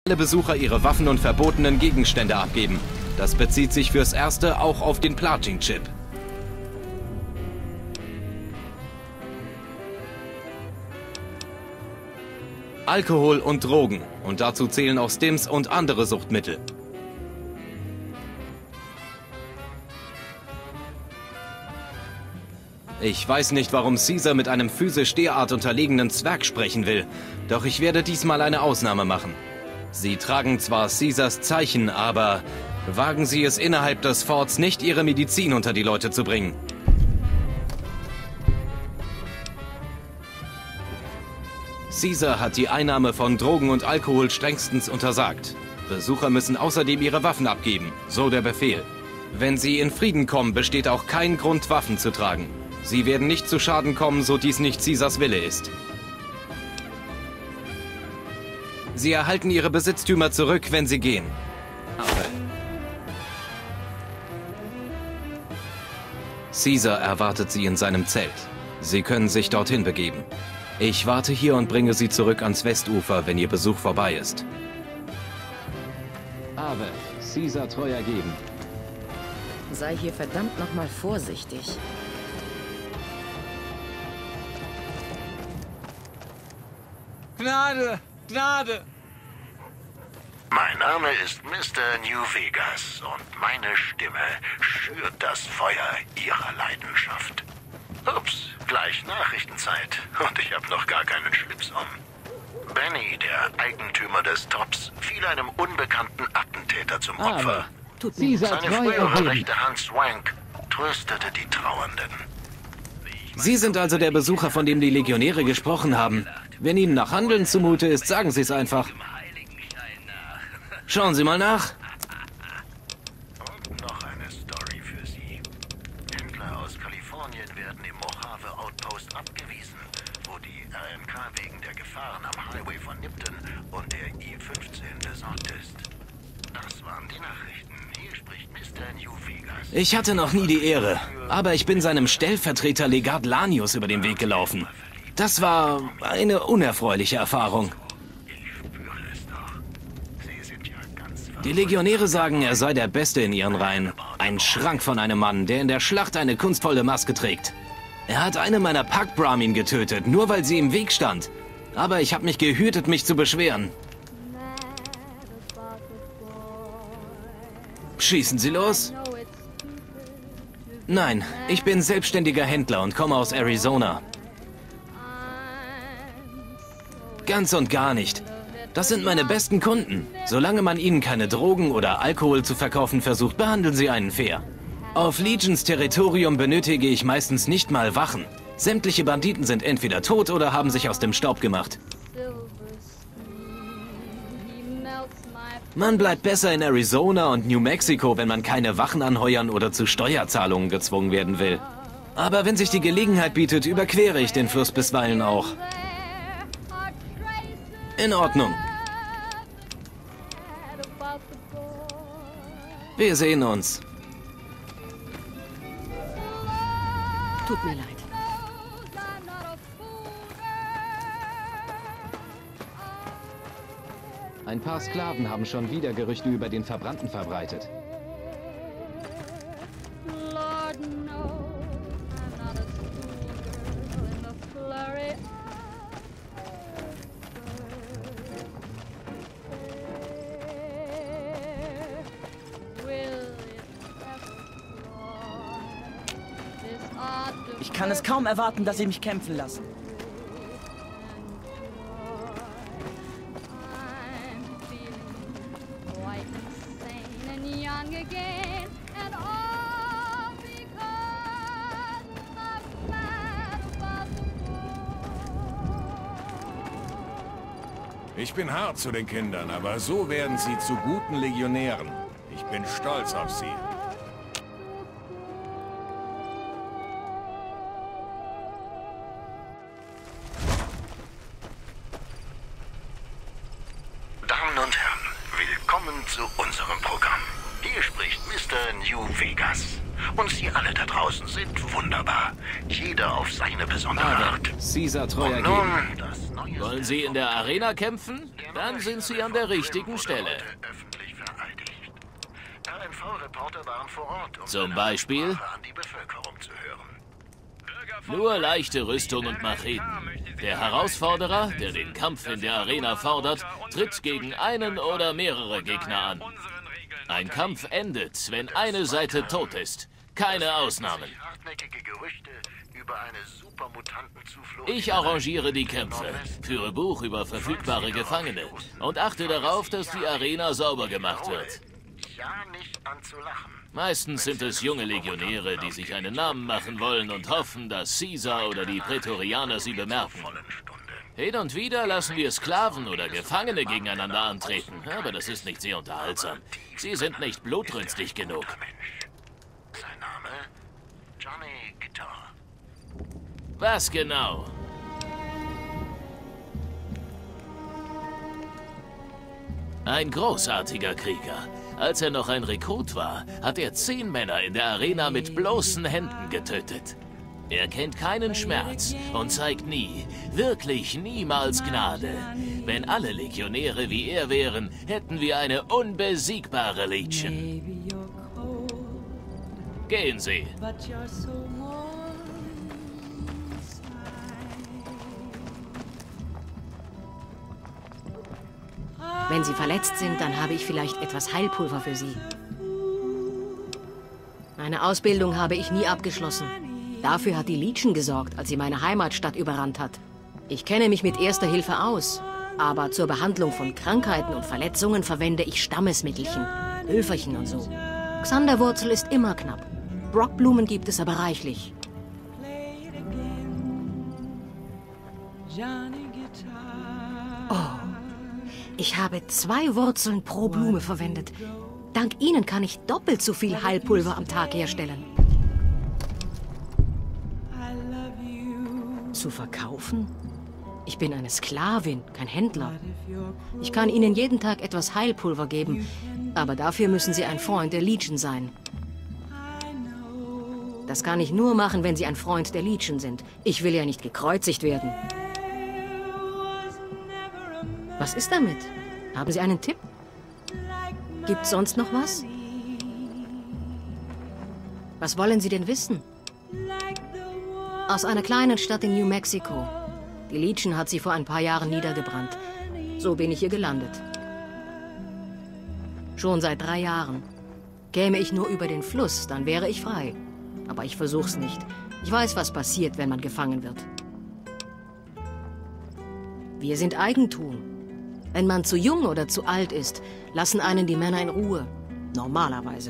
alle Besucher ihre Waffen und verbotenen Gegenstände abgeben. Das bezieht sich fürs Erste auch auf den Platin-Chip. Alkohol und Drogen. Und dazu zählen auch Stims und andere Suchtmittel. Ich weiß nicht, warum Caesar mit einem physisch derart unterlegenen Zwerg sprechen will. Doch ich werde diesmal eine Ausnahme machen. Sie tragen zwar Caesars Zeichen, aber wagen Sie es innerhalb des Forts nicht, Ihre Medizin unter die Leute zu bringen. Caesar hat die Einnahme von Drogen und Alkohol strengstens untersagt. Besucher müssen außerdem ihre Waffen abgeben, so der Befehl. Wenn sie in Frieden kommen, besteht auch kein Grund, Waffen zu tragen. Sie werden nicht zu Schaden kommen, so dies nicht Caesars Wille ist. Sie erhalten ihre Besitztümer zurück, wenn sie gehen. Caesar erwartet sie in seinem Zelt. Sie können sich dorthin begeben. Ich warte hier und bringe sie zurück ans Westufer, wenn Ihr Besuch vorbei ist. Aber Caesar treu ergeben. Sei hier verdammt nochmal vorsichtig. Gnade! Gnade! Mein Name ist Mr. New Vegas und meine Stimme schürt das Feuer Ihrer Leidenschaft. Ups, gleich Nachrichtenzeit und ich habe noch gar keinen Schlips um. Benny, der Eigentümer des Tops, fiel einem unbekannten Attentäter zum Opfer. Caesar Seine treu frühere ergeben. rechte Hand Swank tröstete die Trauernden. Sie sind also der Besucher, von dem die Legionäre gesprochen haben. Wenn Ihnen nach Handeln zumute ist, sagen Sie es einfach. Schauen Sie mal nach. Und noch eine Story für Sie. Händler aus Kalifornien werden im Mojave Outpost abgewiesen, wo die RMK wegen der Gefahren am Highway von Nipton und der I-15 besorgt ist. Das waren die Nachrichten. Hier spricht Mr. New Vegas. Ich hatte noch nie die Ehre, aber ich bin seinem Stellvertreter Legat Lanius über den Weg gelaufen. Das war eine unerfreuliche Erfahrung. Die Legionäre sagen, er sei der Beste in ihren Reihen. Ein Schrank von einem Mann, der in der Schlacht eine kunstvolle Maske trägt. Er hat eine meiner Pack-Brahmin getötet, nur weil sie im Weg stand. Aber ich habe mich gehütet, mich zu beschweren. Schießen Sie los? Nein, ich bin selbstständiger Händler und komme aus Arizona. Ganz und gar nicht. Das sind meine besten Kunden. Solange man ihnen keine Drogen oder Alkohol zu verkaufen versucht, behandeln sie einen fair. Auf Legions Territorium benötige ich meistens nicht mal Wachen. Sämtliche Banditen sind entweder tot oder haben sich aus dem Staub gemacht. Man bleibt besser in Arizona und New Mexico, wenn man keine Wachen anheuern oder zu Steuerzahlungen gezwungen werden will. Aber wenn sich die Gelegenheit bietet, überquere ich den Fluss bisweilen auch. In Ordnung. Wir sehen uns. Tut mir leid. Ein paar Sklaven haben schon wieder Gerüchte über den Verbrannten verbreitet. Ich kann es kaum erwarten, dass Sie mich kämpfen lassen. Ich bin hart zu den Kindern, aber so werden sie zu guten Legionären. Ich bin stolz auf sie. Damen und Herren, willkommen zu unserem Programm. Hier spricht Mr. New Vegas. Und Sie alle da draußen sind wunderbar. Jeder auf seine besondere Aber Art. Caesar treuer Und Gegner. nun das neue Wollen Sie in der Arena kämpfen? Dann sind Sie an der richtigen Stelle. Öffentlich vereidigt. RNV-Reporter waren vor Ort, um Zum seine Beispiel? Ansprache an die Bevölkerung zu hören. Nur leichte Rüstung und Macheten. Der Herausforderer, der den Kampf in der Arena fordert, tritt gegen einen oder mehrere Gegner an. Ein Kampf endet, wenn eine Seite tot ist. Keine Ausnahmen. Hartnäckige Gerüchte über eine Supermutantenzuflucht. Ich arrangiere die Kämpfe, führe Buch über verfügbare Gefangene und achte darauf, dass die Arena sauber gemacht wird. Ja, nicht anzulachen. Meistens sind es junge Legionäre, die sich einen Namen machen wollen und hoffen, dass Caesar oder die Prätorianer sie bemerken. Hin und wieder lassen wir Sklaven oder Gefangene gegeneinander antreten, aber das ist nicht sehr unterhaltsam. Sie sind nicht blutrünstig genug. Sein Name? Johnny Guitar. Was genau? Ein großartiger Krieger. Als er noch ein Rekrut war, hat er 10 Männer in der Arena mit bloßen Händen getötet. Er kennt keinen Schmerz und zeigt nie, wirklich niemals Gnade. Wenn alle Legionäre wie er wären, hätten wir eine unbesiegbare Legion. Gehen Sie. Wenn Sie verletzt sind, dann habe ich vielleicht etwas Heilpulver für Sie. Meine Ausbildung habe ich nie abgeschlossen. Dafür hat die Legion gesorgt, als sie meine Heimatstadt überrannt hat. Ich kenne mich mit Erster Hilfe aus, aber zur Behandlung von Krankheiten und Verletzungen verwende ich Stammesmittelchen, Hülferchen und so. Xanderwurzel ist immer knapp. Brockblumen gibt es aber reichlich. Oh, ich habe 2 Wurzeln pro Blume verwendet. Dank ihnen kann ich doppelt so viel Heilpulver am Tag herstellen. Zu verkaufen? Ich bin eine Sklavin, kein Händler. Ich kann Ihnen jeden Tag etwas Heilpulver geben, aber dafür müssen Sie ein Freund der Legion sein. Das kann ich nur machen, wenn Sie ein Freund der Legion sind. Ich will ja nicht gekreuzigt werden. Was ist damit? Haben Sie einen Tipp? Gibt's sonst noch was? Was wollen Sie denn wissen? Aus einer kleinen Stadt in New Mexico. Die Legion hat sie vor ein paar Jahren niedergebrannt. So bin ich hier gelandet. Schon seit 3 Jahren. Käme ich nur über den Fluss, dann wäre ich frei. Aber ich versuch's nicht. Ich weiß, was passiert, wenn man gefangen wird. Wir sind Eigentum. Wenn man zu jung oder zu alt ist, lassen einen die Männer in Ruhe. Normalerweise.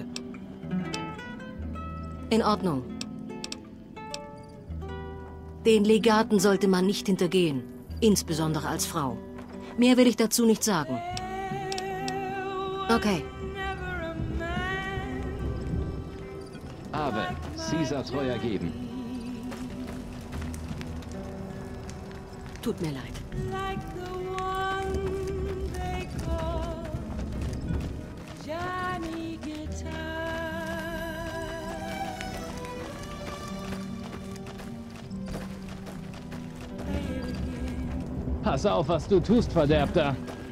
In Ordnung. Den Legaten sollte man nicht hintergehen, insbesondere als Frau. Mehr will ich dazu nicht sagen. Okay. Ave, Caesar treuer geben. Tut mir leid. Pass auf, was du tust, Verderbter.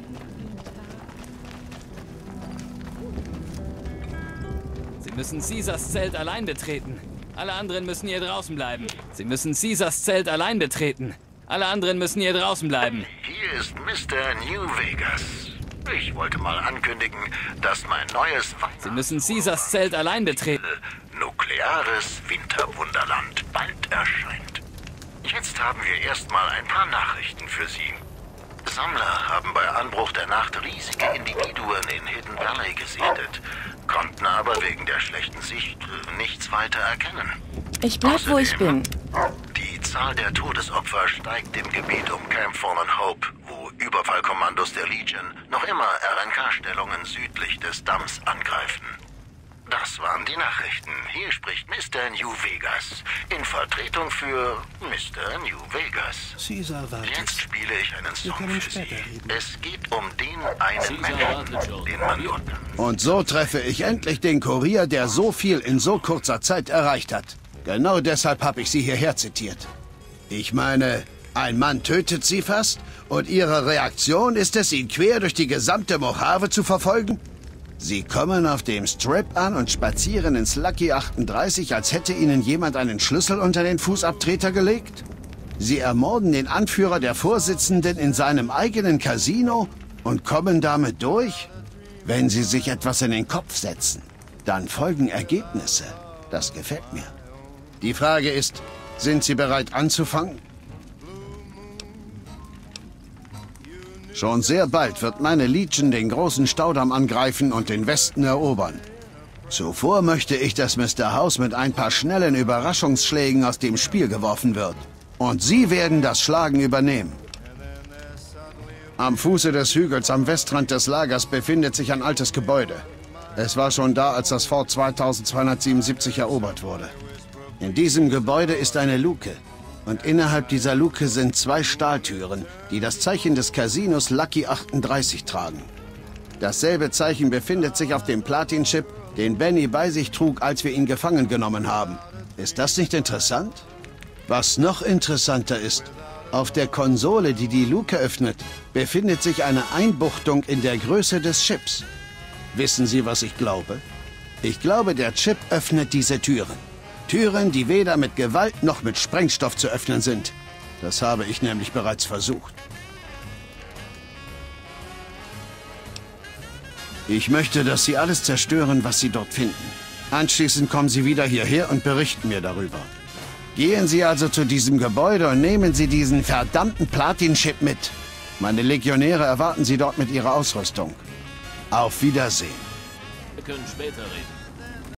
Sie müssen Caesars Zelt allein betreten. Alle anderen müssen hier draußen bleiben. Sie müssen Caesars Zelt allein betreten. Alle anderen müssen hier draußen bleiben. Hier ist Mr. New Vegas. Ich wollte mal ankündigen, dass mein neues Sie müssen Caesars Zelt allein betreten. Nukleares Winterwunderland bald erscheint. Jetzt haben wir erstmal ein paar Nachrichten für Sie. Sammler haben bei Anbruch der Nacht riesige Individuen in Hidden Valley gesichtet, konnten aber wegen der schlechten Sicht nichts weiter erkennen. Ich bleib, wo ich bin. Die Zahl der Todesopfer steigt im Gebiet um Camp Fallen Hope, wo Überfallkommandos der Legion noch immer RNK-Stellungen südlich des Damms angreifen. Das waren die Nachrichten. Hier spricht Mr. New Vegas. In Vertretung für Mr. New Vegas. Jetzt spiele ich einen Song für Sie. Es geht um den einen Menschen, den man nur... Und so treffe ich endlich den Kurier, der so viel in so kurzer Zeit erreicht hat. Genau deshalb habe ich Sie hierher zitiert. Ich meine, ein Mann tötet Sie fast und Ihre Reaktion ist es, ihn quer durch die gesamte Mojave zu verfolgen? Sie kommen auf dem Strip an und spazieren ins Lucky 38, als hätte Ihnen jemand einen Schlüssel unter den Fußabtreter gelegt? Sie ermorden den Anführer der Vorsitzenden in seinem eigenen Casino und kommen damit durch? Wenn Sie sich etwas in den Kopf setzen, dann folgen Ergebnisse. Das gefällt mir. Die Frage ist, sind Sie bereit anzufangen? Schon sehr bald wird meine Legion den großen Staudamm angreifen und den Westen erobern. Zuvor möchte ich, dass Mr. House mit ein paar schnellen Überraschungsschlägen aus dem Spiel geworfen wird. Und Sie werden das Schlagen übernehmen. Am Fuße des Hügels am Westrand des Lagers befindet sich ein altes Gebäude. Es war schon da, als das Fort 2277 erobert wurde. In diesem Gebäude ist eine Luke. Und innerhalb dieser Luke sind 2 Stahltüren, die das Zeichen des Casinos Lucky 38 tragen. Dasselbe Zeichen befindet sich auf dem Platin-Chip, den Benny bei sich trug, als wir ihn gefangen genommen haben. Ist das nicht interessant? Was noch interessanter ist, auf der Konsole, die die Luke öffnet, befindet sich eine Einbuchtung in der Größe des Chips. Wissen Sie, was ich glaube? Ich glaube, der Chip öffnet diese Türen. Türen, die weder mit Gewalt noch mit Sprengstoff zu öffnen sind. Das habe ich nämlich bereits versucht. Ich möchte, dass Sie alles zerstören, was Sie dort finden. Anschließend kommen Sie wieder hierher und berichten mir darüber. Gehen Sie also zu diesem Gebäude und nehmen Sie diesen verdammten Platin-Chip mit. Meine Legionäre erwarten Sie dort mit ihrer Ausrüstung. Auf Wiedersehen. Wir können später reden.